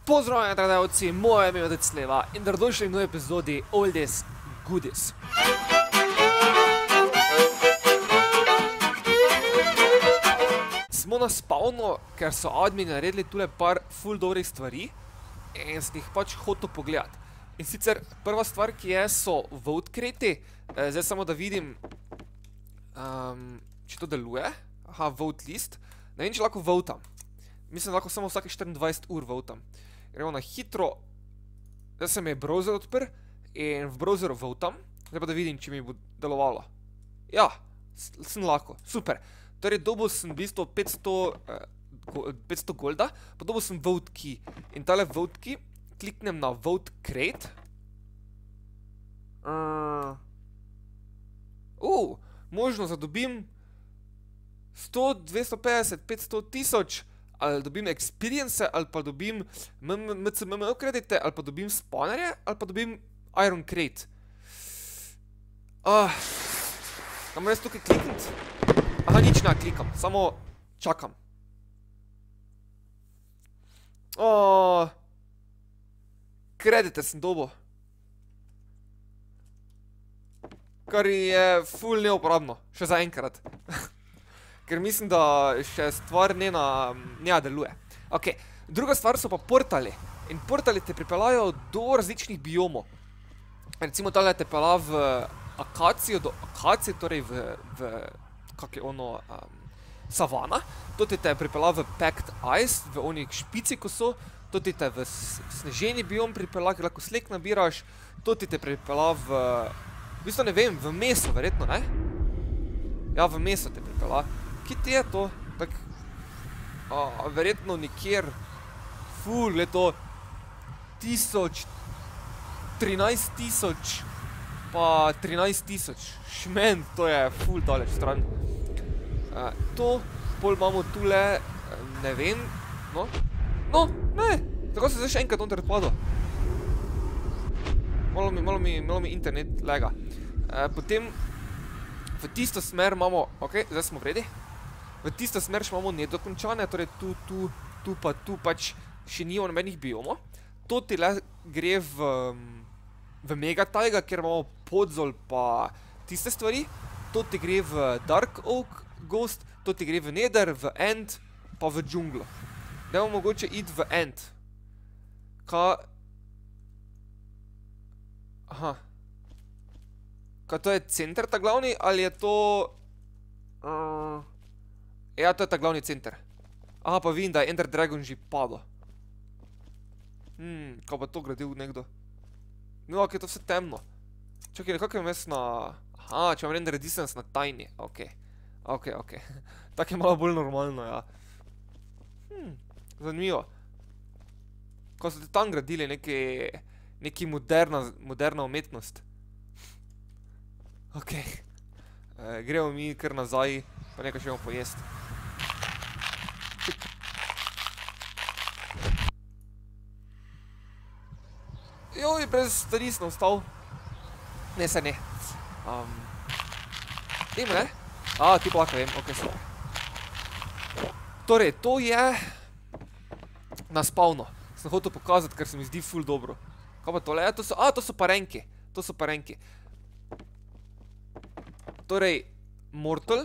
Pozdravljeni, gledalci, moje ime je Decleva in dobrodošli v novi epizodi Oldies Goodies. Smo na spawnu, ker so admini naredili tule par ful dobrih stvari in sem jih pač hotel pogledati. In sicer prva stvar, ki je, so vote crate. Zdaj samo da vidim, če to deluje. Aha, vote list. Ne vem, če lahko votam. Mislim, da lahko samo vsake 24 ur votam. Gremo na hitro. Zdaj se mi je browser odpr in v browseru votam. Zdaj pa da vidim, če mi bo delovalo. Ja, sem lahko. Super. Torej, dobil sem v bistvu 500 golda, pa dobil sem vote key. In tale vote key kliknem na vote crate. Možno, da dobim 100, 250, 500 tisoč, ali dobim experience, ali pa dobim MCMMO kredite, ali pa dobim spawnerje, ali pa dobim iron crate. Da moram jaz tukaj klikniti? Aha, nič ne klikam, samo čakam. Kredite sem dobil. Kar je ful neuporabno, še za enkrat. Ker mislim, da še stvar ne deluje. Ok, druga stvar so pa portali. In portali te pripeljajo do različnih biomov. Recimo tale te pelja v akacijo, do akacije, torej v kak je ono, savana. To ti te pripelja v packed ice, v onih špici, ko so. To ti te v sneženi biom pripelja, ker lahko slek nabiraš. To ti te pripelja v bistvu ne vem, v meso, verjetno, ne? Ja, v meso te pripelja. Kje ti je to? Tak, verjetno nikjer. Ful, je to 1000, 13 000, pa 13 000. Šmen, to je ful daleč stran. To, pol imamo tule, ne vem, no, ne, tako se zdaj še enkrat noter odpadlo. Malo mi internet lega. Potem v tisto smer imamo, ok, zdaj smo vredi. V tisto smer še imamo nedokončane, torej tu pa tu pač še nijo nobenih biomov. To ti le gre v Mega Taiga, kjer imamo podzol pa tiste stvari. To ti gre v Dark Oak Ghost, to ti gre v Nether, v End, pa v džunglo. Dajmo mogoče iti v End. Aha. Kaj to je center ta glavni, ali je to... Ja, to je ta glavni center. Aha, pa vidim, da je Ender Dragon že padlo. Kaj pa to gradil nekdo? No, ok, to vse temno. Čakaj, nekako je mes na... Aha, če vam render distance na tiny. Ok. Tako je malo bolj normalno, ja. Zanimivo. Ko so te tam gradili neki moderna umetnost. Ok. Gremo mi kar nazaj, pa nekaj še bomo pojesti. Joj, brez stvari sem ostal. Ne, se ne. Dejmo, ne? Ti pa lahko vem, ok, super. Torej, to je na spawnu. Sem hotel pokazati, ker se mi zdi ful dobro. Kaj pa tole? To so parenki. To so parenki. Torej, Mortal,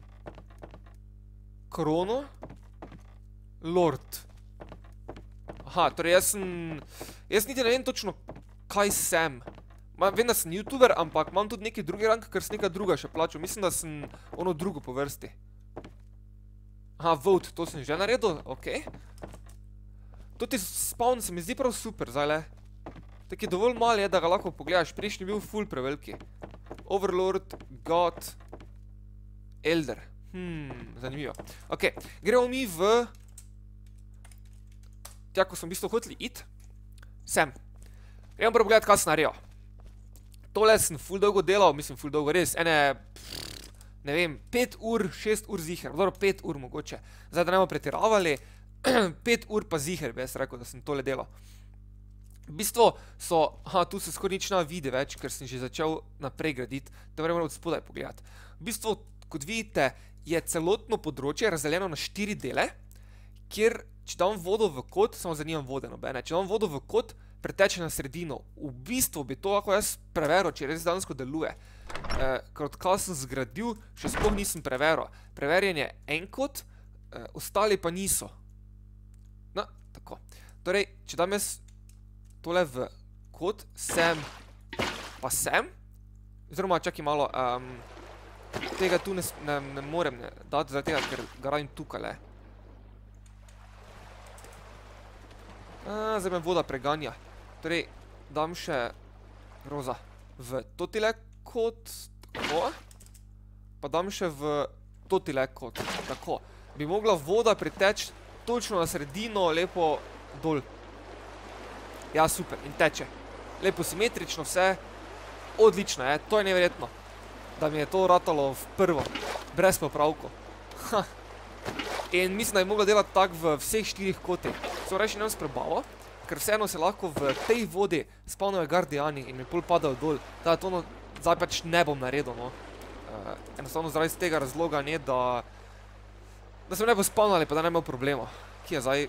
Krono, Lord. Aha, torej jaz niti ne vem točno, kaj sem. Vem, da sem youtuber, ampak imam tudi neki drugi rank, ker sem nekaj druga še plačal. Mislim, da sem ono drugo po vrsti. Aha, vote, to sem že naredil, ok. Toti spawn se mi zdi prav super, zdajle. Taki dovolj mal je, da ga lahko pogledaš. Prejšnji je bil ful preveliki. Overlord, God, Elder. Zanimivo. Ok, gremo mi v... Tja, ko sem v bistvu hoteli iti. Sem. Gremo prvo pogledati, kaj sem naredil. Tole sem ful dolgo delal, mislim ful dolgo, res. Ne vem, 5 ur, 6 ur ziher. Dobro, 5 ur mogoče. Zdaj, da ne bomo pretiravali. 5 ur pa ziher, bi jaz rekel, da sem tole delal. V bistvu so, tu se skoraj nič ne vidi več, ker sem že začel naprej graditi, da moramo od spodaj pogledati. V bistvu, kot vidite, je celotno področje razdeljeno na 4 dele, kjer, če dam vodo v kot, samo zanimam vode nobene, če dam vodo v kot, preteče na sredino. V bistvu bi to lahko jaz preveril, če res dejansko deluje. Ker odkar sem zgradil, še sploh nisem preveril. Preverjen je en kot, ostali pa niso. No, tako. Torej, če dam jaz tole v kot, sem, pa sem, oziroma čakaj malo, tega tu ne morem dati, zaradi tega, ker ga rabim tukajle. Zdaj me voda preganja. Torej, dam še roza v totile kot, tako. Pa dam še v totile kot, tako. Bi mogla voda priteči točno na sredino, lepo dol. Ja, super, in teče. Lepo simetrično vse, odlično, to je neverjetno. Da mi je to ratalo v prvo, brez popravkov. In mislim, da je mogla delati tako v vseh 4 kotih. So reči nem sprobavo, ker vseeno se lahko v tej vodi spavnajo guardiani in mi pol padajo dol. Da to zdaj pač ne bom naredil, no. Enostavno zaradi tega razloga ne, da se ne bo spavnali, pa da ne imel problema. Kje je zdaj?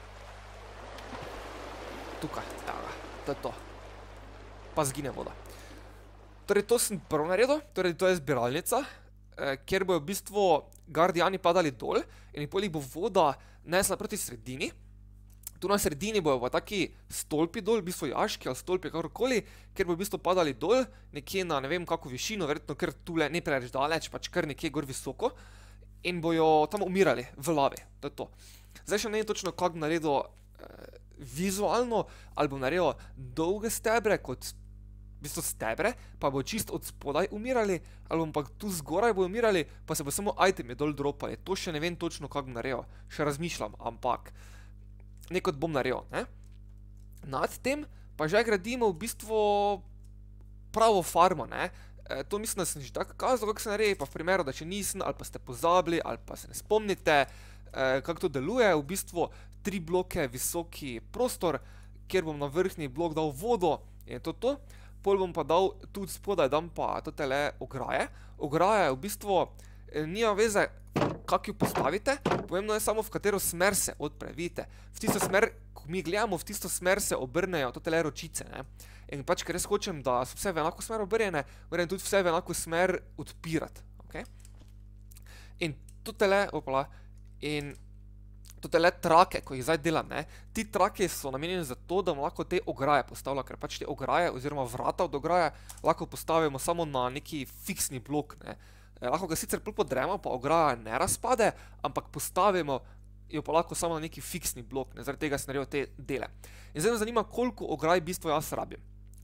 Tukaj, to je to. Pa zgine voda. Torej, to sem prvo naredil, torej to je zbiralnica, kjer bojo v bistvu guardiani padali dol in pol jih bo voda nesla proti sredini. Tu na sredini bojo pa taki stolpi dol, v bistvu jaški ali stolpi, kakorkoli, kjer bojo v bistvu padali dol, nekje na ne vem kako višino, verjetno kar tule ne preveč daleč, pač kar nekje gor visoko in bojo tam umirali v lavi, to je to. Zdaj še ne vem točno, kako naredil vizualno, ali bom naredil dolge stebre kot v bistvu stebre, pa bo čist od spodaj umirali, ali bom pa tu zgoraj bo umirali, pa se bo samo itemi dol dropali. To še ne vem točno, kako bom naredil. Še razmišljam, ampak nekot bom naredil, ne? Nad tem pa že gradimo v bistvu pravo farmo, ne? To mislim, da sem že tako kazal, kako se naredi, pa v primeru, da če nisem, ali pa ste pozabili, ali pa se ne spomnite, kako to deluje. V bistvu 3 bloke visoki prostor, kjer bom na vrhnji blok dal vodo in to to. Pol bom pa dal tudi spodaj, dam pa totele ograje. Ograja je v bistvu, nima veze, kako jo postavite, pomembno je samo, v katero smer se odpre, vidite. V tisto smer, ko mi gledamo, v tisto smer se obrnejo totele ročice, ne. In pač, ker res hočem, da so vse v enako smer obrnjene, moram tudi vse v enako smer odpirati, ok. In totele, opala, in totele trake, ko jih zdaj delam, ne, ti trake so namenjeni za to, da bomo lahko te ograje postavila, ker pač te ograje oziroma vrata od ograje lahko postavimo samo na neki fiksni blok, ne. Lahko ga sicer pol podremo, pa ograja ne razpade, ampak postavimo jo pa lahko samo na neki fiksni blok, ne, zaradi tega sem naredil te dele. In zdaj me zanima, koliko ograj v bistvu jaz rabim.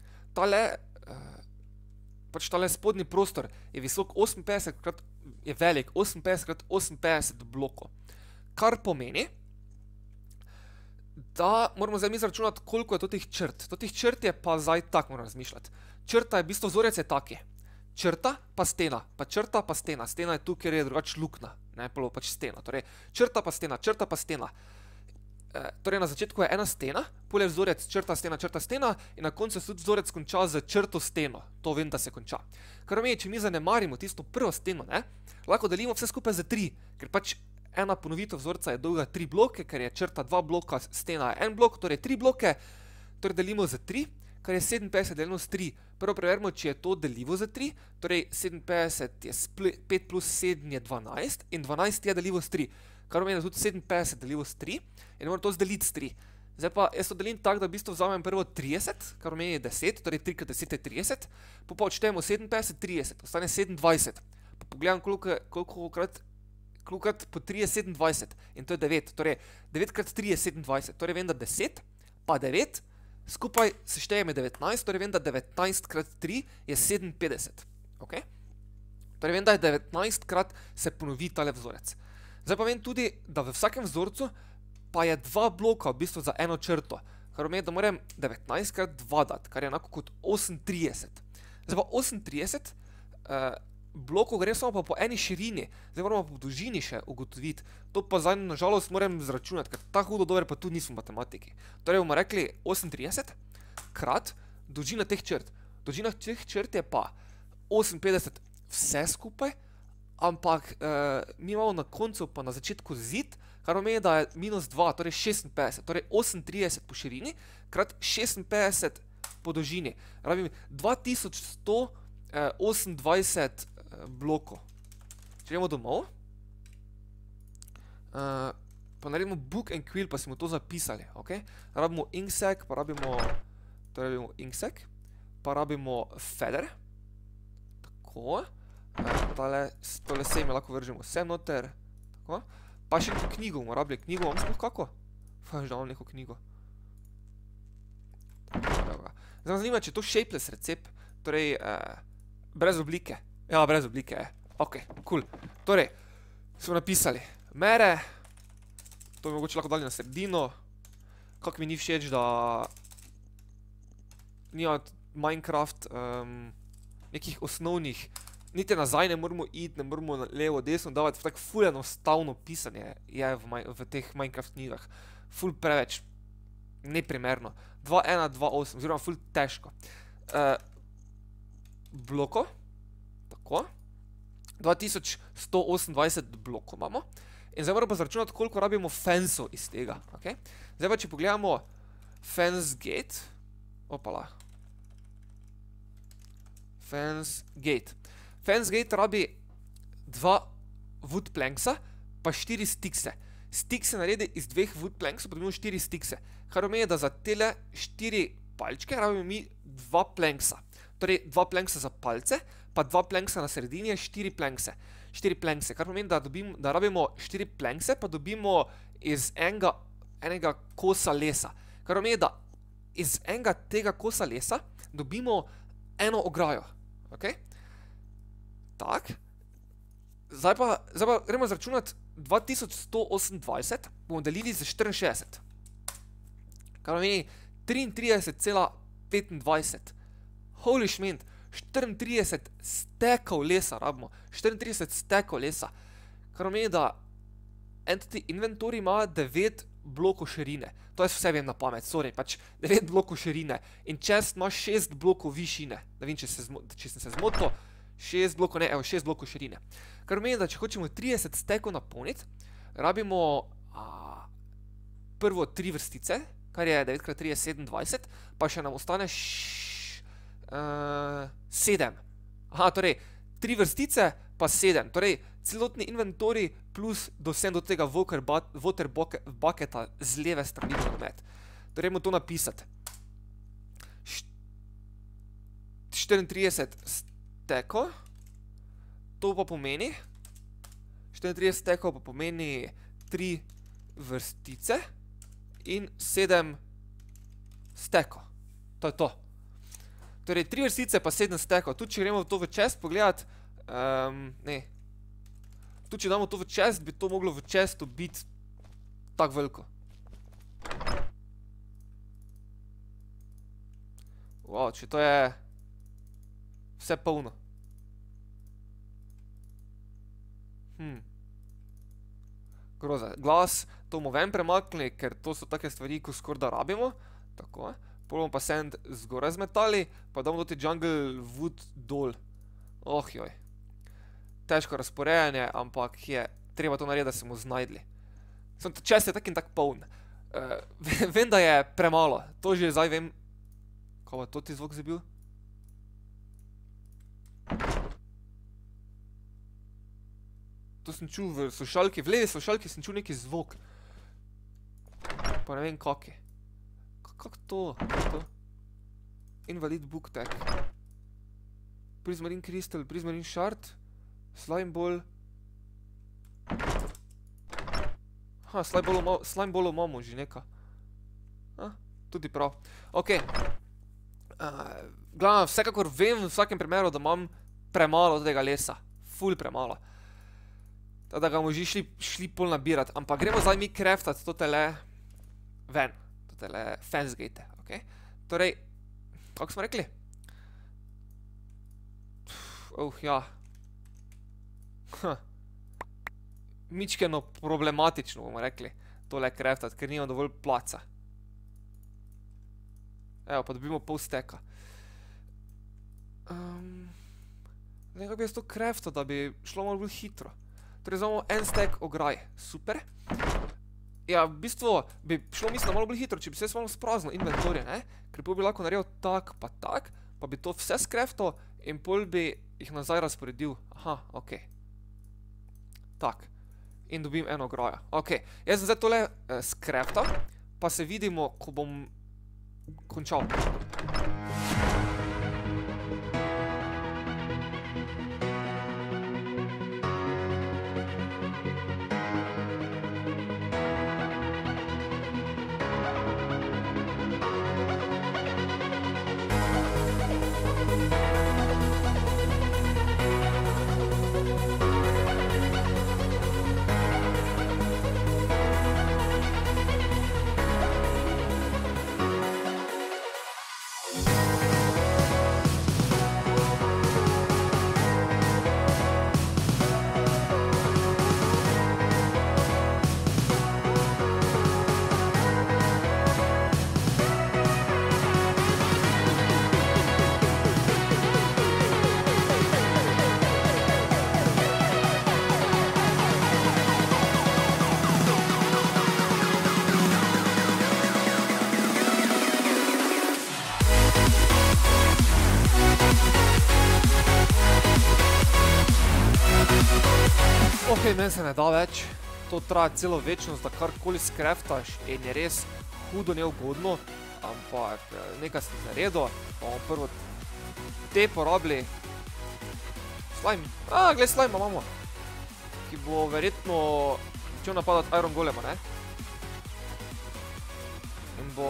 Pač tale spodnji prostor je visok 58 krat, je velik 58 krat 58 blokov. Kar pomeni, da moramo zdaj mi zračunati, koliko je totih črt. Totih črt je pa zdaj tak, moram razmišljati. Črta je v bistvu, vzorec je taki. Črta pa stena, pa črta pa stena. Stena je tu, kjer je drugač lukna, ne, polo pač stena. Torej, črta pa stena, črta pa stena. Torej, na začetku je ena stena, pol je vzorec črta, stena in na koncu se tudi vzorec konča z črto steno. To vem, da se konča. Kar pomeni, če mi zanemarimo tisto prvo steno, ne, lahko delimo vse skupaj za 3, ker pač ena ponovitev vzorca je dolga 3 bloke, ker je črta 2 bloka, stena je 1 blok, torej 3 bloke, torej delimo za 3, kar je 57 deljeno s 3. Prvo preverimo, če je to deljivo za 3, torej 57 je 5 plus 7 je 12 in 12 je deljivo s 3, kar pomeni, da tudi 57 deljivo s 3 in moram to zdeliti s 3. Zdaj pa jaz to delim tako, da v bistvu vzamem prvo 30, kar pomeni 10, torej 3 krat 10 je 30, pa odštejemo 57, 30, ostane 27. Pa pogledam, koliko krat po 3 je 27 in to je 9, torej 9 krat 3 je 27, torej vem, da 10 pa 9 skupaj seštejeme 19, torej vem, da 19 krat 3 je 57, ok? Torej vem, da je 19 krat se ponovi tale vzorec. Zdaj pa vem tudi, da v vsakem vzorcu pa je 2 bloka v bistvu za eno črto, kar pomeni, da moram 19 krat 2 dati, kar je enako kot 38. Zdaj pa 38 blokov gre samo pa po eni širini, zdaj moramo po dolžini še ugotoviti. To pa zdaj nažalost moram zračunati, ker tako hudo dober pa tudi nismo v matematiki. Torej bomo rekli 38 krat dolžina teh črt. Dolžina teh črt je pa 58 vse skupaj, ampak mi imamo na koncu pa na začetku zid, kar pomeni, da je minus 2, torej 56, torej 38 po širini, krat 56 po dolžini. Rabim 2128 blokov. Če gremo domov, pa naredimo book and quill, pa smo to zapisali, ok? Rabimo inksec, pa rabimo, torej rabimo inksec, pa rabimo feather, tako, tole sejme lahko vržemo vse noter, tako, pa še neko knjigo bomo rabili, knjigo imam sploh kako? Faš, da imam neko knjigo. Zdaj me zanima, če je to shapeless recept, torej, brez oblike, ja, brez oblike, ok, cool, torej, smo napisali, mere, to bi mogoče lahko dali na sredino, kako mi ni všeč, da nima Minecraft nekih osnovnih, niti nazaj ne moramo iti, ne moramo levo, desno davati, tako ful enostavno pisanje je v teh Minecraft knjigah, ful preveč neprimerno, 2.1.2.8, oziroma ful težko. Bloko, tako, 2128 blokov imamo, in zdaj moramo zračunati, koliko rabimo fenceov iz tega, ok? Zdaj pa, če pogledamo fence gate, opala, fence gate. Fence gate rabi 2 wood planksa, pa 4 stickse. Stickse naredi iz 2 wood planksov, pa dobimo 4 stickse. Kar pomeni, da za tele 4 palčke rabimo mi 2 planksa. Torej 2 planksa za palce, pa 2 planksa na sredini je 4 plankse. 4 plankse, kar pomeni, da rabimo 4 plankse, pa dobimo iz enega kosa lesa. Kar pomeni, da iz enega tega kosa lesa dobimo eno ograjo. Ok? Tak. Zdaj pa gremo zračunati 2128, bomo delili z 64. Kar pomeni 33,25. Holy šment, 34 stekov lesa rabimo. 34 stekov lesa. Kar pomeni, da Entity Inventory ima 9 blokov širine. To jaz vse vem na pamet, sorry, pač 9 blokov širine. In chest ima 6 blokov višine. Ne vem, če sem se zmotil. 6 blokov, ne, evo, 6 blokov širine. Kar pomeni, da če hočemo 30 stekov napolniti, rabimo prvo 3 vrstice, kar je 9x3 je 27, pa še nam ostane 7. Aha, torej, 3 vrstice pa 7. Torej, celotni inventory plus dosem do tega water bucketa z leve strani nogomet. Torej, moramo to napisati. 34 stekov. To pa pomeni 34 stekov pa pomeni 3 vrstice in 7 stekov. To je to. Torej, 3 vrstice pa 7 stekov. Tudi, če gremo to v chest pogledati, ne. Tudi, če damo to v chest, bi to moglo v chestu biti tako veliko. Wow, če to je vse polno. Groza. Glas, to bomo ven premaknili, ker to so take stvari, ko skoraj da rabimo. Tako, bomo pa sand zgoraj zmetali, pa damo doti jungle wood dol. Oh, joj. Težko razporejanje, ampak je treba to narediti, da se mu znajdli. Čest je tak in tak poln. Vem, da je premalo. To že zdaj vem. Kaj pa to ti zvok zdaj bil? To sem čul v slušalki, v levi slušalki sem čul neki zvok. Pa ne vem kak je. Kak to? Invalid book tag. Prismarine crystal, prismarine shard, slime ball. Ha, slime ballov imamo že neka. Tudi prav. Ok. Glavno, vsekakor vem v vsakem primeru, da imam premalo tega lesa. Ful premalo. Da ga bomo že šli pol nabirati. Ampak gremo zdaj mi craftati to tele ven. To tele fence gate, ok? Torej, kako smo rekli? Ja. Mičkeno problematično bomo rekli tole craftati, ker nimam dovolj placa. Evo, pa dobimo pol steka. Nekaj bi jaz to craftal, da bi šlo malo bolj hitro. Torej, imamo en stek ograj. Super. Ja, v bistvu bi šlo, mislim, malo bolj hitro, če bi se malo sprazno inventorje, ne? Ker pol bi lahko naredil tak, pa bi to vse skreftal in pol bi jih nazaj razporedil. Aha, okej. Tak. In dobim eno ograjo. Okej, jaz sem zdaj tole skreftal, pa se vidimo, ko bom končal. Ok, meni se ne da več, to traja celo večnost, da karkoli skreftaš in je res hudo neugodno, ampak nekaj sem naredil, pa bomo prvo te porabili. Slime, gled slima imamo, ki bo verjetno začel napadati Iron Golema, ne? In bo...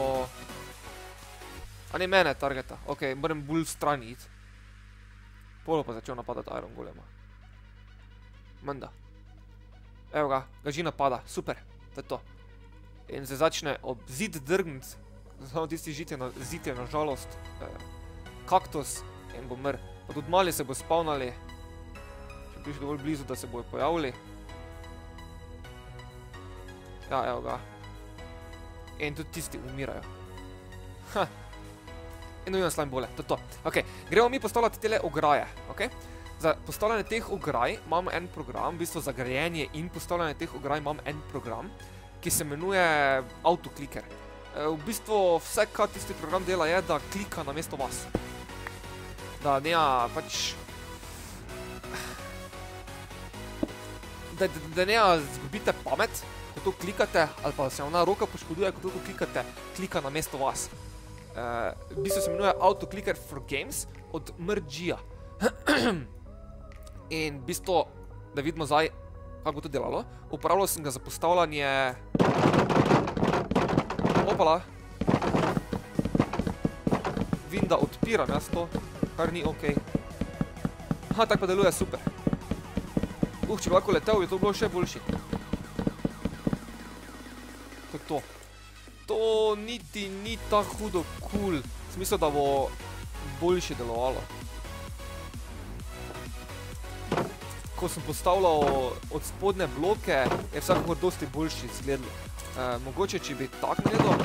A ne mene targeta, ok, moram bolj strani iti. Polo pa začel napadati Iron Golema. Menda. Evo ga, ga že napada, super, to je to. In se začne ob zid drgniti, samo tisti zid je nažalost kaktus in bo mr. Pa tudi mali se bo spavnali, če prišli dovolj blizu, da se bojo pojavili. Ja, evo ga. In tudi tisti umirajo. Ha. In dobimo slime bole, to je to. Ok, gremo mi postavljati tele ograje, ok? Za postavljanje teh ograj imam en program, v bistvu za grajenje in postavljanje teh ograj imam en program, ki se imenuje autokliker. V bistvu vse, kar tisti program dela, je, da klika namesto vas. Da nema pač... Da nema zgubite pamet, ko to klikate, ali pa se ona roka poškoduje, ko to klikate, klika namesto vas. V bistvu se imenuje autokliker for games od MRG-a. In v bistvu, da vidimo zdaj, kako bo to delalo, uporabljal sem ga za postavljanje... Opala! Vidim, da odpiram jaz to, kar ni okej. Aha, tak pa deluje super. Če bi lahko letel, bi to bilo še boljši. To je to. To niti ni tako hudo cool. Sem mislil, da bo boljše delovalo. Ko sem postavljal od spodne bloke, je vsakakor dosti boljši izgledalo. Mogoče, če bi tak naredil.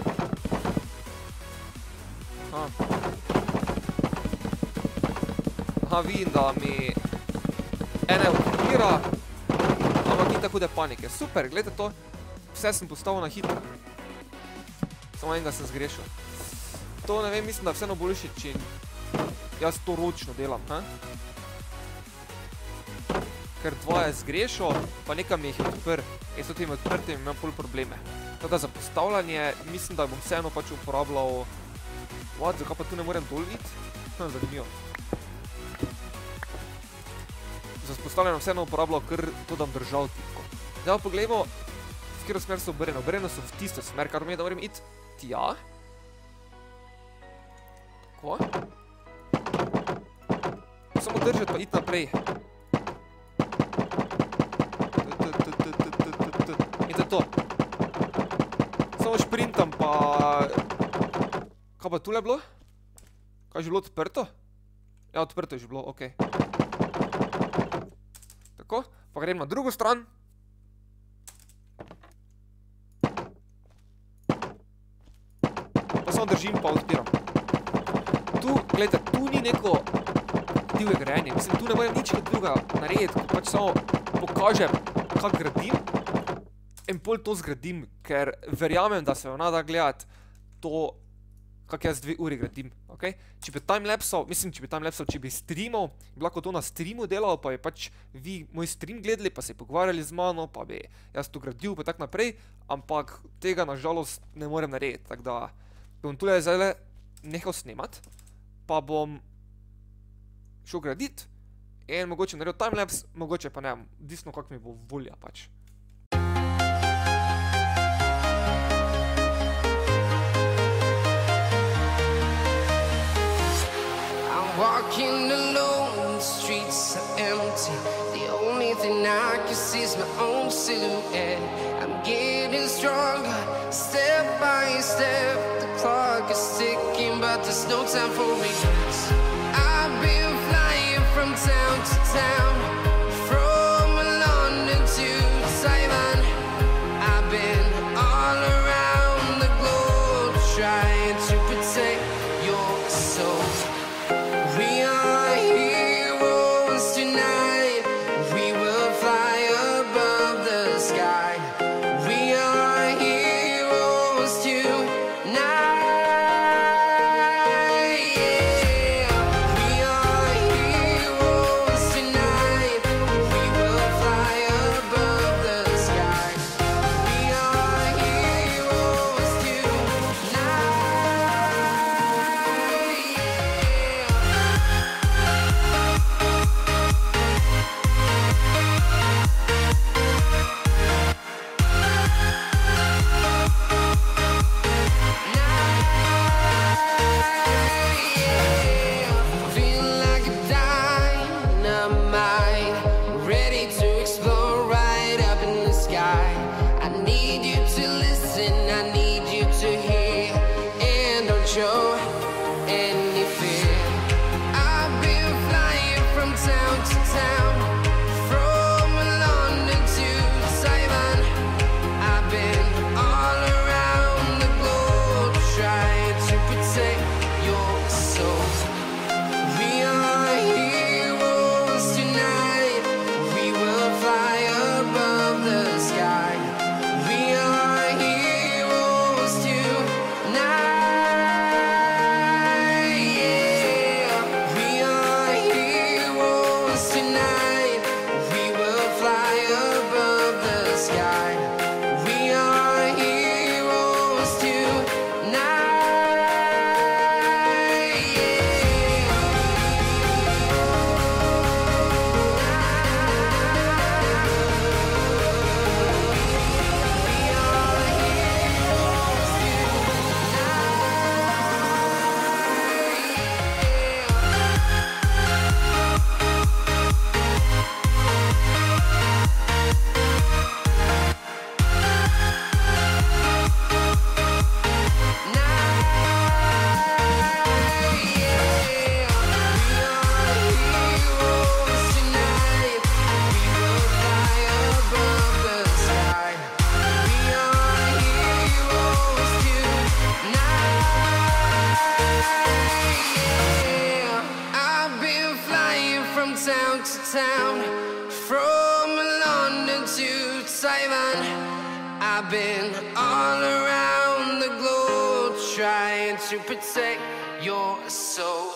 Aha, vidim, da mi ene odpira, ampak ni tako hude panike. Super, gledajte to. Vse sem postavil na hitro. Samo enega sem zgrešil. To ne vem, mislim, da je vseeno boljši, če jaz to ročno delam. Ker dva je zgrešil, pa nekam jih je odprl. In s temi odprtimi imam pol probleme. Tako da za postavljanje mislim, da bom vseeno pač uporabljal... What, zakaj pa tu ne morem dol iti? Zanimivo. Za postavljanje vseeno uporabljal kar to, da bom držal tipko. Zdaj pa pogledamo, v katero smer so obrnjeno. Obrnjeno so v tisto smer, kar pomeni, da moram iti tja. Tako. Samo držati pa iti naprej. To. Samo šprintam pa... Kaj pa tule bilo? Kaj je že bilo odprto? Ja, odprto je že bilo, okej. Tako, pa grem na drugo stran. Pa samo držim pa odpiram. Tu, gledajte, tu ni neko divje grajenje. Mislim, tu ne morem nič druga narediti, ko pač samo pokažem, kak gradim. in pol to zgradim, ker verjamem, da se jo nada gledati to, kak jaz 2 uri gradim, ok? Če bi timelapsal, če bi streamal, bi lahko to na streamu delal, pa bi pač vi moj stream gledali, pa se pogovarjali z mano, pa bi jaz to gradil, pa tak naprej, ampak tega nažalost ne morem narediti, tako da bom tule zdaj nehal snemat, pa bom šel gradit in mogoče naredil timelaps, mogoče pa ne, odvisno kak mi bo volja pač. Walking alone, the streets are empty. The only thing I can see is my own silhouette. I'm getting stronger, step by step. The clock is ticking, but there's no time for regrets. I've been flying from town to town, from London to Taiwan. I've been all around the globe, trying to protect your soul. We are heroes tonight. We will fly above the sky. We are heroes tonight. Yeah. We are heroes tonight. We will fly above the sky. We are heroes tonight. Feeling like a dynamite, ready to explode right up in the sky. I need you to listen, I need you to hear, and don't show any fear. I've been flying from town to town, from London to Taiwan. I've been all around the globe, trying to protect your soul. We are heroes tonight. We will fly above the sky. We are heroes tonight. Yeah. We are heroes tonight. We will fly above the sky. We are heroes I've been flying from town to town, from London to Taiwan. I've been all around the globe, trying to protect your soul.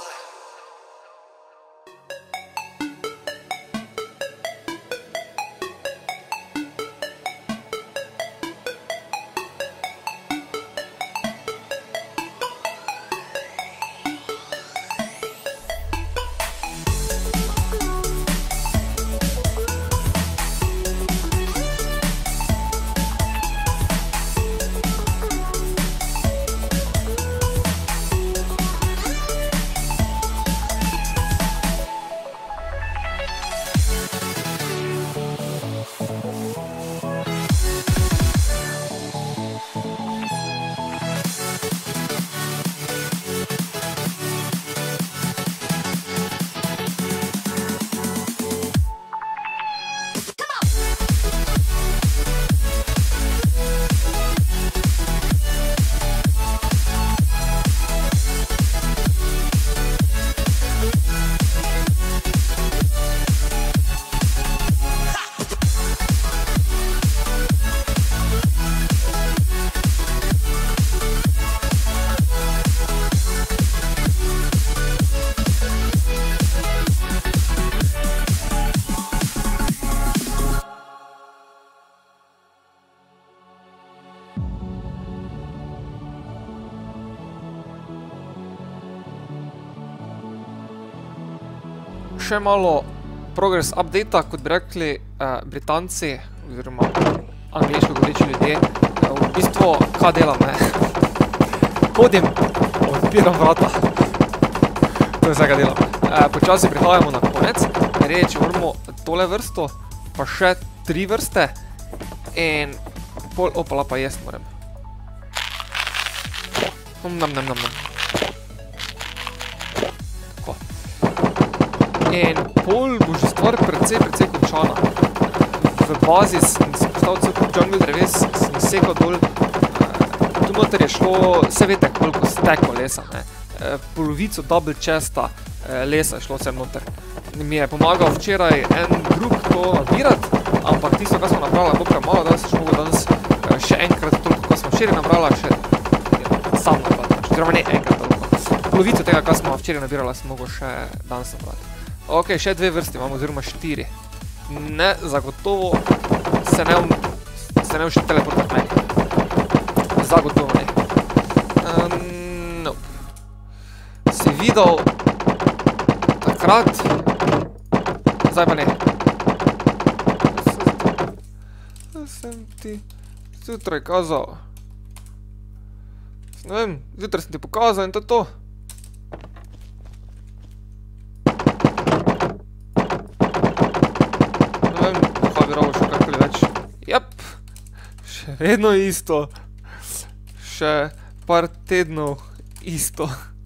še malo progress updata, kot bi rekli Britanci, oziroma angliško govoreči ljudje. V bistvu, kaj delam, ne? Hodim, odpiram vrata. To je vse, kaj delam. Počasi prihajamo na konec. Reči, moramo tole vrsto, pa še 3 vrste. In pol, opala pa jest moram. Nam. Tako. In pol bo že stvar precej končana. V bazi sem postavil cel kup jungle dreves, sem sekal dol. Tu noter je šlo, vse veste koliko steklo lesa, ne. Polovico double chesta lesa je šlo vsem noter. Mi je pomagal včeraj en drug to nabirati, ampak tisto, kar smo nabrala, bo premalo, da sem mogel danes še enkrat toliko, ko smo včeraj nabrala, še sam nabrati. Oziroma ne enkrat toliko. Polovico tega, kar smo včeraj nabirala, sem mogel še danes nabrati. Ok, še 2 vrsti imamo, oziroma 4. Ne, zagotovo se ne bom še teleportati meni. Zagotovo ne. Nope. Si videl takrat, zdaj pa ne. Sem ti zjutraj kazal. Ne vem, zjutraj sem ti pokazal in to je to. Ne vem, kaj bi rabo še kakoli več. Jep, še vedno isto. Še par tednov isto.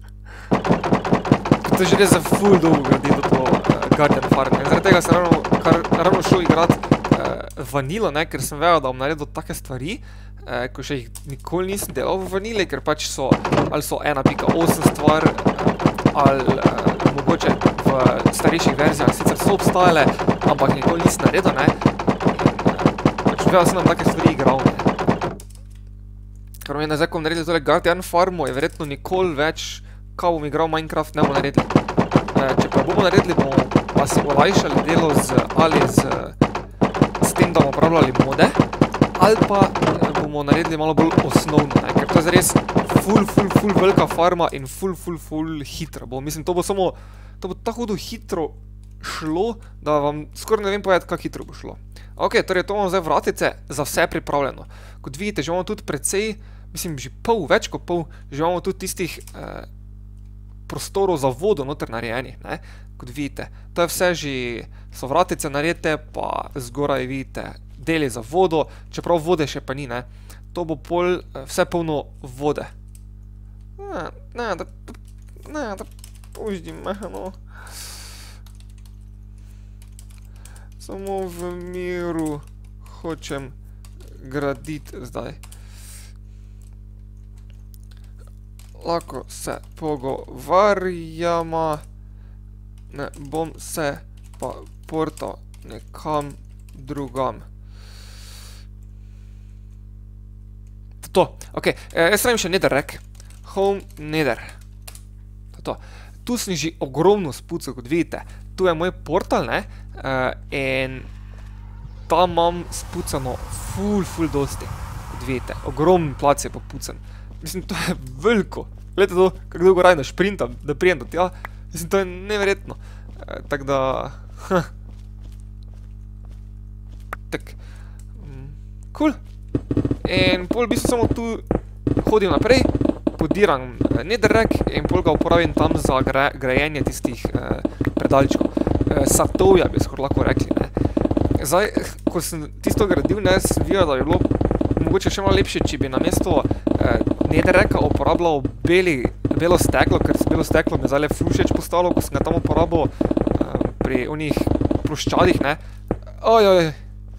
To je že res za ful dolgo graditi to Guardian Farm. Zaradi tega sem ravno šel igrati vanilo, ne, ker sem vedel, da bom naredil take stvari, ko še jih nikoli nisem delal v vanili, ker pač so, ali so 1.8 stvar, ali mogoče v starejših verzijah sicer so obstajale, ampak nikoli nisem naredil, ne. Pač vedel sem, da take stvari igral, ne. Kar pomeni, da zdaj, ko bom naredil tole Guardian Farmu, je verjetno nikoli več, ko bom igral Minecraft, ne bomo naredili. Če pa bomo naredili, bomo pa si olajšali delo ali s tem, da bomo uporabljali mode, ali pa bomo naredili malo bolj osnovno, ne, ker to je zares ful velika farma in ful hitro bo. Mislim, to bo tako hudo hitro šlo, da vam skoraj ne vem povedati, kako hitro bo šlo. Ok, torej to imamo zdaj vratice za vse pripravljeno. Kot vidite, že imamo tudi precej, mislim, že več kot pol, že imamo tudi tistih prostorov za vodo noter narejenih, ne, kot vidite. To je vse že, so vratice narejete, pa zgoraj vidite deli za vodo, čeprav vode še pa ni, ne. To bo pol vse polno vode. Ne, da pušti me, no. Samo v miru hočem graditi zdaj. Lahko se pogovarjamo, ne bom se pa portal nekam drugam. To, ok, jaz pravim še netherrack, home nether. To. Tu sem že ogromno spucal, kot vidite. Tu je moj portal, ne, in tam imam spucano ful dosti, kot vidite. Ogromen plac je popucan. Mislim, to je veliko. Gledajte to, kako dolgo rajno šprintam, da prijem do tja. Mislim, to je neverjetno. Tako da... Tak. Cool. In pol v bistvu samo tu hodim naprej, podiram netherrack in pol ga uporabim tam za grajenje tistih predalčkov. Satovja bi skoro lahko rekli, ne. Zdaj, ko sem tisto gradil, ne, sem videl, da bi bilo mogoče še malo lepše, če bi namesto netherracka uporabljal belo steklo, ker belo steklo mi je zdaj flušeč postalo, ko sem ga tam uporabil pri onih ploščadih, ne. Ojoj.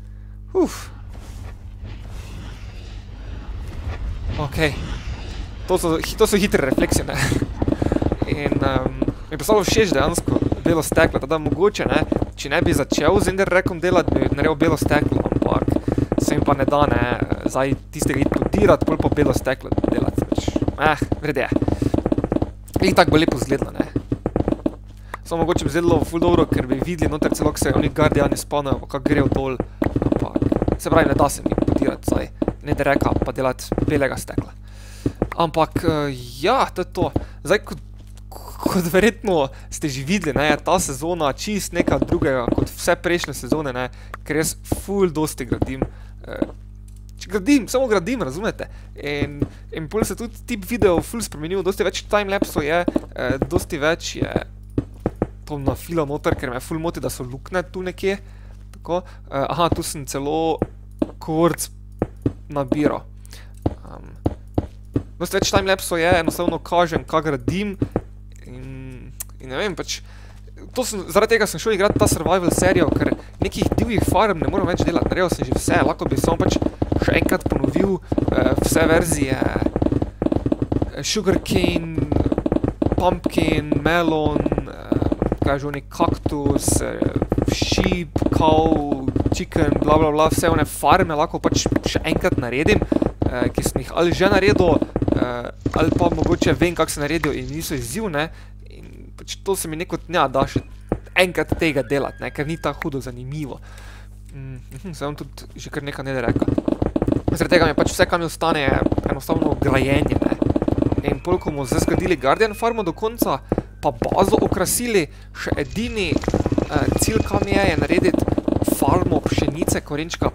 Ok. To so hitre refleksije, ne. In mi je postalo všeč dejansko belo steklo, tada mogoče, ne, če ne bi začel z netherrackom delati, bi naredil belo steklo, ampak se mi pa ne da, ne, zdaj tistega iti podirati, pol pa belo steklo delati, več, vrede je. In tako bo lepo zgledalo, ne. Samo mogoče bi zgledalo ful dobro, ker bi videli noter celo, ko se oni guardiani spawnajo, pa kako grejo dol, ampak se pravi, ne da se mi podirati zdaj netherracka, pa delati belega stekla. Ampak, ja, to je to. Zdaj, kot verjetno ste že videli, ne, je ta sezona čist nekaj drugega kot vse prejšnje sezone, ne, ker jaz ful dosti gradim. Samo gradim, razumete? In pol se tudi tip video ful spremenil, dosti več timelapsov je, dosti več je to na fila noter, ker me ful moti, da so lukne tu nekje. Tako, aha, tu sem celo kvorc nabiral. Dosti več timelapsov je, enostavno kažem, kaj gradim in ne vem, pač zaradi tega sem šel igrati ta survival serijo, ker nekih divjih farm ne moram več delati, naredil sem že vse, lahko bi samo pač še enkrat ponovil vse verzije sugarcane, pumpkin, melon, kaj že oni, kaktus, sheep, cow, chicken, bla bla bla, vse one farme lahko pač še enkrat naredim, ki sem jih ali že naredil, ali pa mogoče vem, kako se naredijo in niso izziv, ne, in pač to se mi nekot da še enkrat tega delati, ne, ker ni tako hudo zanimivo. Se vam tudi že kar nekaj ne rekel. Zaradi tega mi pač vse, kam mi ostane, je enostavno grajenje, ne. In pol, ko bomo zdaj zgradili Guardian farmo do konca, pa bazo okrasili, še edini cilj, kam je narediti farmo pšenice, korenčka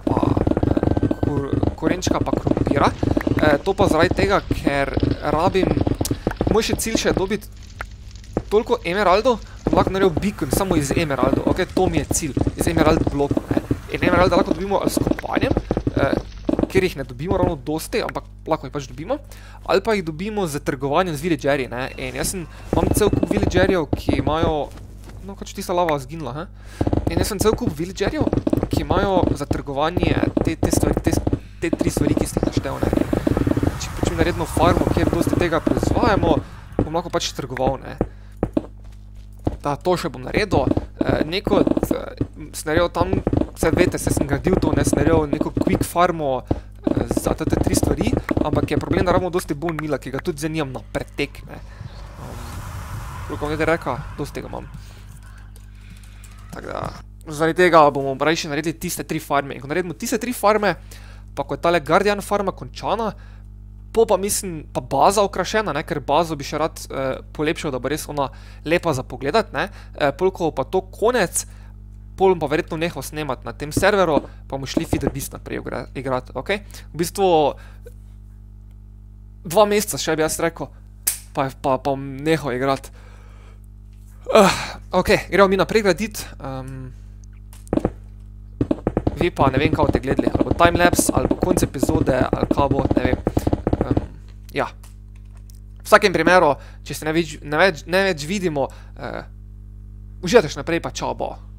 pa krompira. To pa zaradi tega, ker rabim, moj še cilj še je dobiti toliko emeraldov, da lahko naredil beacon samo iz emeraldov. Ok, to mi je cilj, iz emerald blokov, ne. In emeralde lahko dobimo ali s kopanjem, kjer jih ne dobimo ravno dosti, ampak lahko jih pač dobimo, ali pa jih dobimo z trgovanjem z villagerji, ne. In jaz imam cel kup villagerjev, ki imajo, no, kač tista lava zginila, he. In jaz sem cel kup villagerjev, ki imajo za trgovanje te tri stvari, ki ste jih naštel, ne. Če pač mi naredimo farmo, kjer dosti tega proizvajamo, bom lahko pač trgoval, ne. Da, to še bom naredil. Neko sem naredil tam, vse veste, sem gradil to, ne, sem naredil neko quick farmo za te tri stvari, ampak je problem, da rabimo dosti bone meala, ki ga tudi zdaj nimam na pretek, ne. Koliko vam nekaj reka, dosti tega imam. Tako da, zaradi tega bomo rajši naredili tiste tri farme. In ko naredimo tiste tri farme, pa ko je tale Guardian farma končana, pa mislim, pa baza okrašena, ne, ker bazo bi še rad polepšal, da bo res ona lepa za pogledat, ne. Ko pa to konec, pol pa verjetno nehal snemati na tem serveru, pa bomo šli Feeder Beast naprej igrati, ok? V bistvu 2 meseca še bi jaz rekel, pa bom nehal igrati. Ok, gremo mi naprej graditi. Vi pa ne vem, kaj boste gledali, ali bo timelapse, ali bo konc epizode, ali kaj bo, ne vem. Ja. V vsakem primeru, če se ne več vidimo, uživajte še naprej, pa čao bo.